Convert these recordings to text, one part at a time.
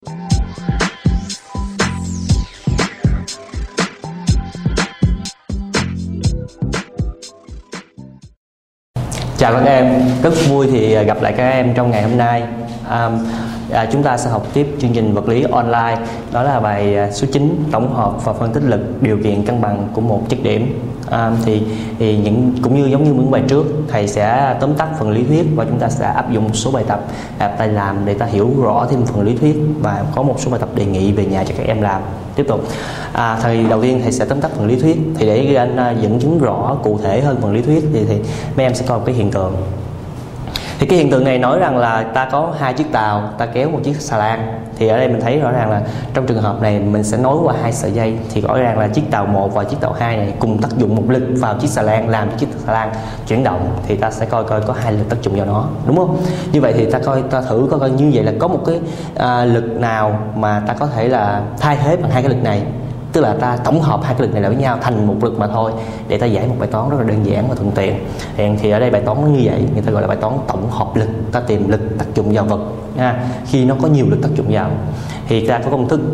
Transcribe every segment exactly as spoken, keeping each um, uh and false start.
Chào các em, rất vui thì gặp lại các em trong ngày hôm nay. À, à, chúng ta sẽ học tiếp chương trình vật lý online. Đó là bài số chín, tổng hợp và phân tích lực điều kiện cân bằng của một chất điểm. À, thì, thì những cũng như giống như những bài trước, thầy sẽ tóm tắt phần lý thuyết và chúng ta sẽ áp dụng một số bài tập à, tay làm để ta hiểu rõ thêm phần lý thuyết, và có một số bài tập đề nghị về nhà cho các em làm. Tiếp tục, à, thầy đầu tiên thầy sẽ tóm tắt phần lý thuyết. Thì để anh dẫn chứng rõ cụ thể hơn phần lý thuyết thì, thì mấy em sẽ coi một cái hiện tượng. Thì cái hiện tượng này nói rằng là ta có hai chiếc tàu, ta kéo một chiếc xà lan. Thì ở đây mình thấy rõ ràng là trong trường hợp này mình sẽ nối qua hai sợi dây. Thì rõ ràng là chiếc tàu một và chiếc tàu hai này cùng tác dụng một lực vào chiếc xà lan, làm cho chiếc xà lan chuyển động. Thì ta sẽ coi coi có hai lực tác dụng vào nó, đúng không? Như vậy thì ta coi ta thử coi coi như vậy là có một cái à, lực nào mà ta có thể là thay thế bằng hai cái lực này. Tức là ta tổng hợp hai cái lực này lại với nhau thành một lực mà thôi, để ta giải một bài toán rất là đơn giản và thuận tiện. Thì ở đây bài toán nó như vậy, người ta gọi là bài toán tổng hợp lực. Ta tìm lực tác dụng vào vật nha. Khi nó có nhiều lực tác dụng vào thì ta có công thức.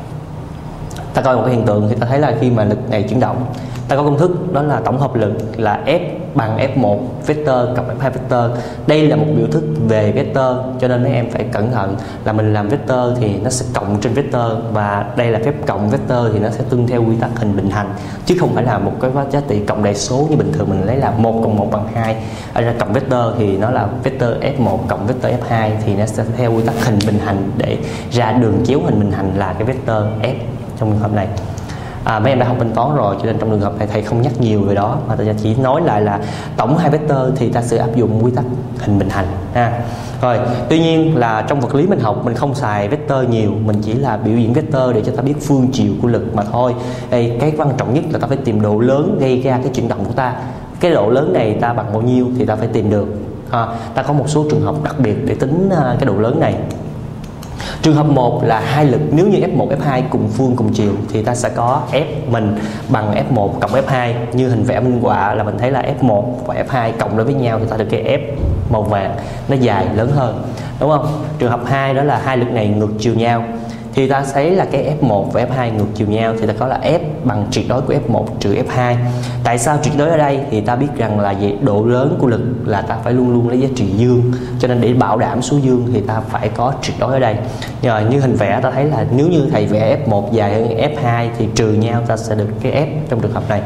Ta coi một cái hiện tượng thì ta thấy là khi mà lực này chuyển động, ta có công thức đó là tổng hợp lực là F bằng F một vector cộng F hai vector. Đây là một biểu thức về vector, cho nên mấy em phải cẩn thận là mình làm vector thì nó sẽ cộng trên vector, và đây là phép cộng vector thì nó sẽ tuân theo quy tắc hình bình hành, chứ không phải là một cái giá trị cộng đại số như bình thường mình lấy là một cộng một bằng hai. Ở ra cộng vector thì nó là vector F một cộng vector F hai, thì nó sẽ theo quy tắc hình bình hành để ra đường chéo hình bình hành là cái vector F trong trường hợp này. À, mấy em đã học bên toán rồi, cho nên trong trường hợp này thầy không nhắc nhiều về đó, mà ta chỉ nói lại là tổng hai vector thì ta sẽ áp dụng quy tắc hình bình hành ha. Rồi, tuy nhiên là trong vật lý mình học mình không xài vector nhiều, mình chỉ là biểu diễn vector để cho ta biết phương chiều của lực mà thôi. Đây, cái quan trọng nhất là ta phải tìm độ lớn gây ra cái chuyển động của ta. Cái độ lớn này ta bằng bao nhiêu thì ta phải tìm được. À, ta có một số trường hợp đặc biệt để tính cái độ lớn này. Trường hợp một là hai lực, nếu như F một, F hai cùng phương cùng chiều thì ta sẽ có F mình bằng F một cộng F hai. Như hình vẽ minh họa là mình thấy là F một và F hai cộng lại với nhau thì ta được cái F màu vàng, nó dài lớn hơn, đúng không? Trường hợp hai đó là hai lực này ngược chiều nhau, thì ta thấy là cái F một và F hai ngược chiều nhau thì ta có là F bằng tuyệt đối của F một trừ F hai. Tại sao tuyệt đối ở đây? Thì ta biết rằng là về độ lớn của lực là ta phải luôn luôn lấy giá trị dương, cho nên để bảo đảm số dương thì ta phải có tuyệt đối ở đây. Nhờ như hình vẽ ta thấy là nếu như thầy vẽ F một dài hơn F hai thì trừ nhau ta sẽ được cái F trong trường hợp này.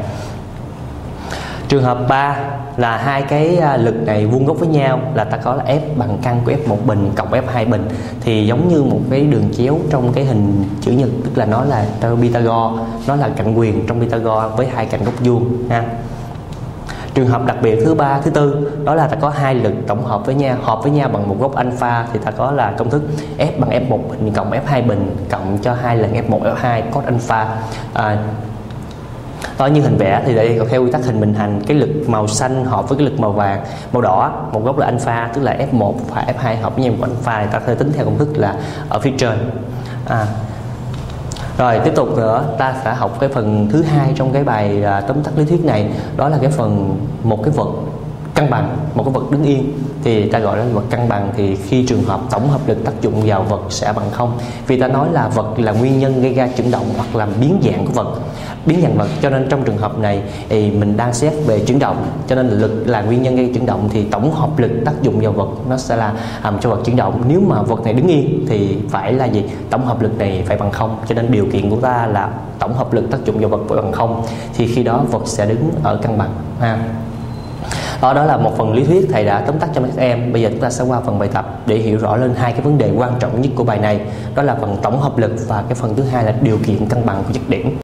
Trường hợp ba là hai cái lực này vuông góc với nhau là ta có là F bằng căn của F một bình cộng F hai bình. Thì giống như một cái đường chéo trong cái hình chữ nhật, tức là nó là Pythagore, nó là cạnh quyền trong Pythagore với hai cạnh góc vuông ha. Trường hợp đặc biệt thứ ba, thứ tư đó là ta có hai lực tổng hợp với nhau, hợp với nhau bằng một góc alpha, thì ta có là công thức F bằng F một bình cộng F hai bình cộng cho hai lần F một F hai cos alpha. À, đó, như hình vẽ thì đây theo quy tắc hình bình hành, cái lực màu xanh hợp với cái lực màu vàng, màu đỏ một góc là alpha, tức là F một và F hai hợp với nhau một alpha, thì ta sẽ tính theo công thức là ở phía trên. À, rồi tiếp tục nữa, ta sẽ học cái phần thứ hai trong cái bài à, tóm tắt lý thuyết này, đó là cái phần một cái vật cân bằng, một cái vật đứng yên thì ta gọi là vật cân bằng. Thì khi trường hợp tổng hợp lực tác dụng vào vật sẽ bằng không, vì ta nói là vật là nguyên nhân gây ra chuyển động hoặc làm biến dạng của vật, biến dạng vật, cho nên trong trường hợp này thì mình đang xét về chuyển động, cho nên lực là nguyên nhân gây chuyển động thì tổng hợp lực tác dụng vào vật nó sẽ là làm cho vật chuyển động. Nếu mà vật này đứng yên thì phải là gì? Tổng hợp lực này phải bằng không, cho nên điều kiện của ta là tổng hợp lực tác dụng vào vật phải bằng không, thì khi đó vật sẽ đứng ở cân bằng ha. Đó, đó là một phần lý thuyết thầy đã tóm tắt cho các em. Bây giờ chúng ta sẽ qua phần bài tập để hiểu rõ lên hai cái vấn đề quan trọng nhất của bài này, đó là phần tổng hợp lực và cái phần thứ hai là điều kiện cân bằng của chất điểm.